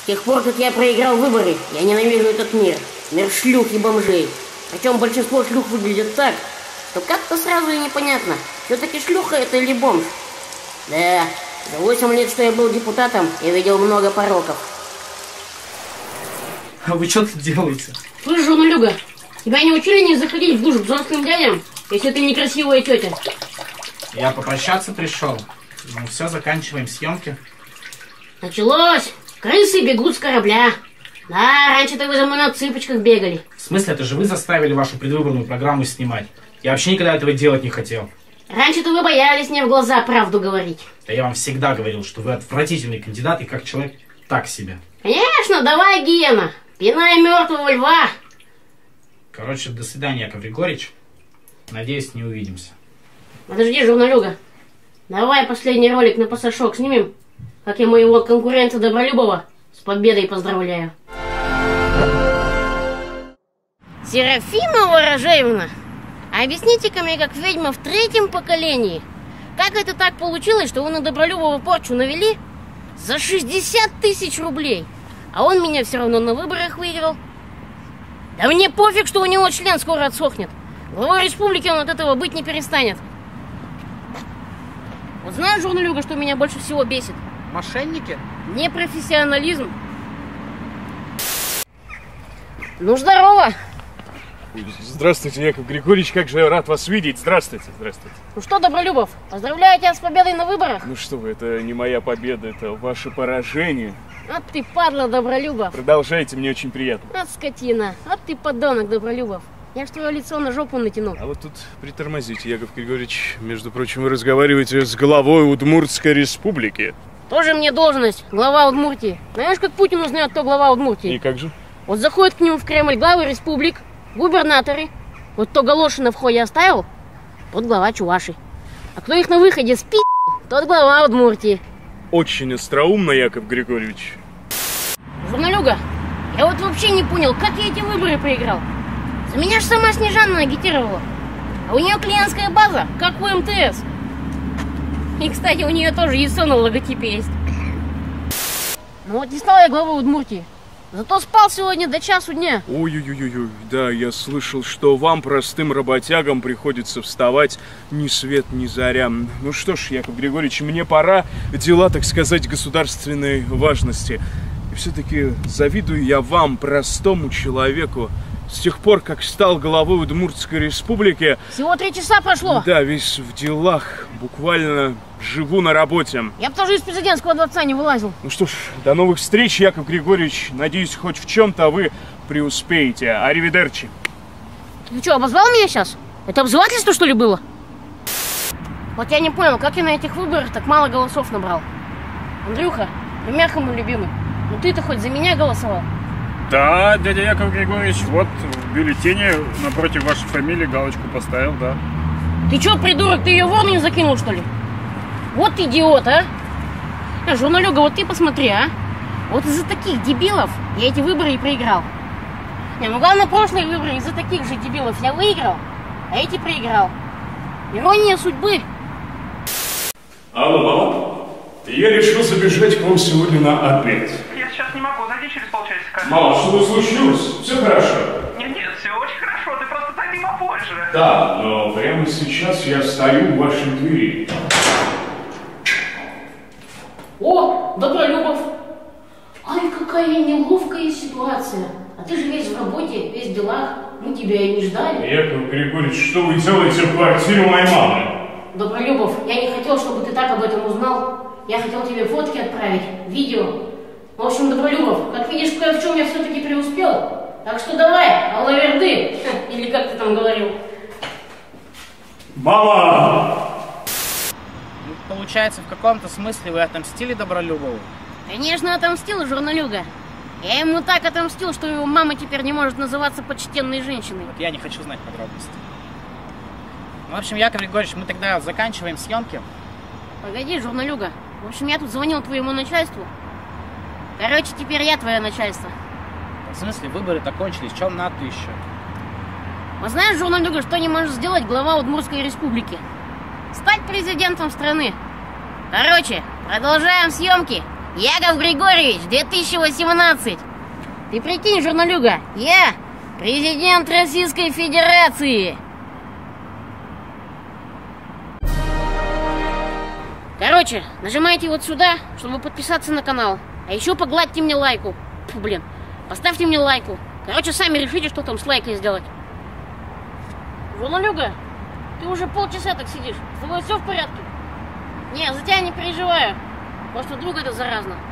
тех пор, как я проиграл выборы, я ненавижу этот мир. Мир шлюх и бомжей. Причем большинство шлюх выглядит так, что как-то сразу и непонятно, все-таки шлюха это или бомж. Да, за 8 лет, что я был депутатом, я видел много пороков. А вы что тут делаете? Слышь, журналюга, тебя не учили не заходить в душ к женским дядям, если ты некрасивая тетя? Я попрощаться пришел. Ну все, заканчиваем съемки. Началось! Крысы бегут с корабля. Да, раньше-то вы за мной на цыпочках бегали. В смысле, это же вы заставили вашу предвыборную программу снимать. Я вообще никогда этого делать не хотел. Раньше-то вы боялись мне в глаза правду говорить. Да я вам всегда говорил, что вы отвратительный кандидат и как человек так себе. Конечно, давай, Гена, пинай мертвого льва. Короче, до свидания, Яков Григорьевич. Надеюсь, не увидимся. Подожди, журналюга. Давай последний ролик на пасашок снимем, как я моего конкурента Добролюбова с победой поздравляю. Серафима Ворожеевна, объясните-ка мне, как ведьма в 3-м поколении, как это так получилось, что вы на Добролюбова порчу навели за 60 000 рублей, а он меня все равно на выборах выиграл? Да мне пофиг, что у него член скоро отсохнет. Главой республики он от этого быть не перестанет. Вот знаешь, журналюга, что меня больше всего бесит? Мошенники? Непрофессионализм. Ну, здорово! Здравствуйте, Яков Григорьевич, как же я рад вас видеть. Здравствуйте, здравствуйте. Ну что, Добролюбов, поздравляю тебя с победой на выборах. Ну что вы, это не моя победа, это ваше поражение. Вот ты падла, Добролюбов. Продолжайте, мне очень приятно. Вот скотина, вот ты подонок, Добролюбов. Я ж твое лицо на жопу натянул. А вот тут притормозите, Яков Григорьевич. Между прочим, вы разговариваете с главой Удмуртской республики. Тоже мне должность, глава Удмуртии. Знаешь, как Путин узнает, кто глава Удмуртии? И как же? Вот заходит к нему в Кремль главы республик, губернаторы. Вот кто галоши на входе оставил, тот глава Чуваши. А кто их на выходе спи***, тот глава Удмуртии. Очень остроумно, Яков Григорьевич. Журналюга, я вот вообще не понял, как я эти выборы проиграл. За меня же сама Снежанна агитировала. А у нее клиентская база, как у МТС. И, кстати, у нее тоже ЕСО на логотипе есть. Ну вот не стал я главой Удмуртии. Зато спал сегодня до часу дня. Ой-ой-ой, да, я слышал, что вам, простым работягам, приходится вставать ни свет, ни заря. Ну что ж, Яков Григорьевич, мне пора. Дела, так сказать, государственной важности. И все-таки завидую я вам, простому человеку. С тех пор, как стал главой Удмуртской республики... Всего 3 часа прошло. Да, весь в делах, буквально живу на работе. Я бы тоже из президентского дворца не вылазил. Ну что ж, до новых встреч, Яков Григорьевич. Надеюсь, хоть в чем-то вы преуспеете. Аривидерчи. Ты что, обозвал меня сейчас? Это обзывательство, что ли, было? Вот я не понял, как я на этих выборах так мало голосов набрал. Андрюха, примерка мой любимый. Ну ты-то хоть за меня голосовал? Да, дядя Яков Григорьевич, вот в бюллетене напротив вашей фамилии галочку поставил, да. Ты чё, придурок, ты ее в урну не закинул, что ли? Вот идиот, а! Журналюга, вот ты посмотри, а! Вот из-за таких дебилов я эти выборы и проиграл. Не, ну главное, прошлые выборы из-за таких же дебилов я выиграл, а эти проиграл. Ирония судьбы. Алло, мама. Я решил забежать к вам сегодня на обед. Я сейчас не могу, зайди через полчасика. Мама, что-то случилось? Все хорошо? Нет, все очень хорошо, ты просто зайди попозже. Да, но прямо сейчас я стою в вашей двери. О, Добролюбов! Ай, какая неловкая ситуация. А ты же весь в работе, весь в делах. Мы тебя и не ждали. Яков Григорьевич, что вы делаете в квартире моей мамы? Добролюбов, я не хотел, чтобы ты так об этом узнал. Я хотел тебе фотки отправить, видео. В общем, Добролюбов, как видишь, кое в чем я все-таки преуспел. Так что давай, аллаверды. Или как ты там говорил. Мама! Получается, в каком-то смысле вы отомстили Добролюбову? Конечно, отомстил, журналюга. Я ему так отомстил, что его мама теперь не может называться почтенной женщиной. Вот я не хочу знать подробности. В общем, Яков Григорьевич, мы тогда заканчиваем съемки. Погоди, журналюга. В общем, я тут звонил твоему начальству. Короче, теперь я твое начальство. В смысле, выборы-то кончились, чем надо еще? Вот знаешь, журналюга, что не может сделать глава Удмуртской республики? Стать президентом страны. Короче, продолжаем съемки. Яков Григорьевич, 2018. Ты прикинь, журналюга, я президент Российской Федерации. Короче, нажимайте вот сюда, чтобы подписаться на канал. А еще погладьте мне лайку. Фу, блин, поставьте мне лайку. Короче, сами решите, что там с лайкой сделать. Журналюга, ты уже полчаса так сидишь. С тобой все в порядке? Не, за тебя не переживаю. Просто вдруг это заразно.